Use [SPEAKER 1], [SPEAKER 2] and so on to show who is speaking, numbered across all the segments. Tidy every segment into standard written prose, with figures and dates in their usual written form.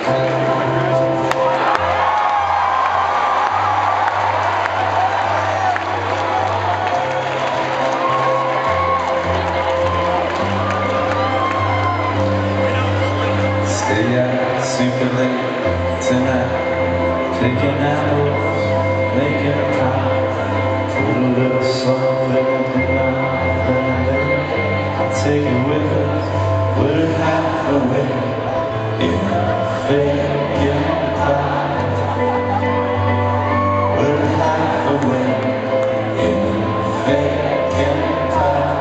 [SPEAKER 1] Stay out super late tonight, picking apples, making a pie. Put a little something in my heart. I'll take it with us, put it half away in a vacant pie. Put it half away in a vacant pie.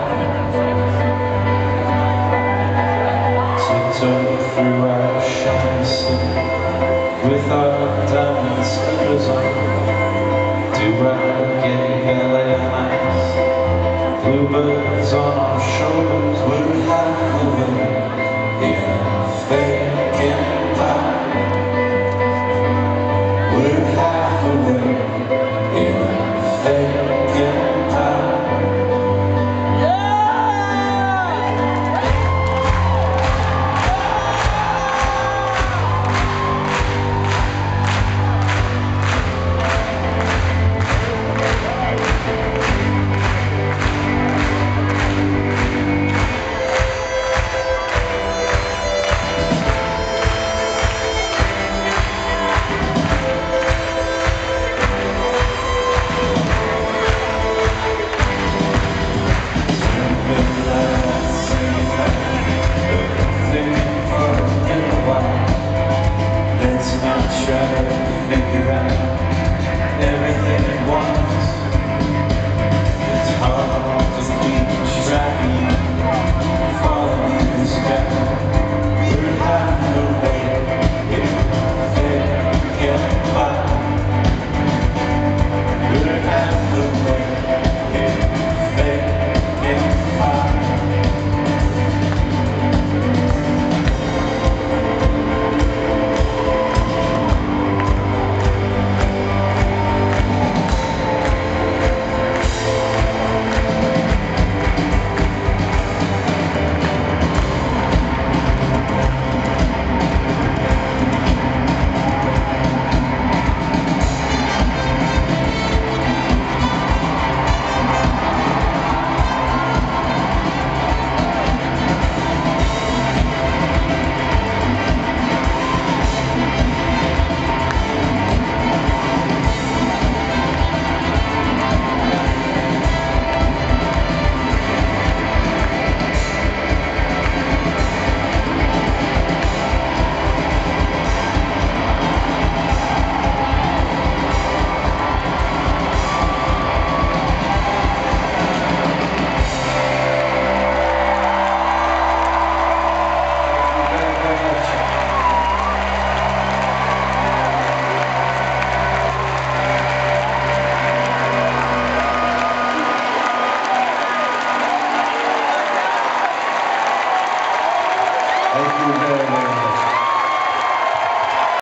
[SPEAKER 1] Tiptoe through our shiny city with our diamond slippers on. Do I get LA nights? Bluebirds on our shoulders, we're half away in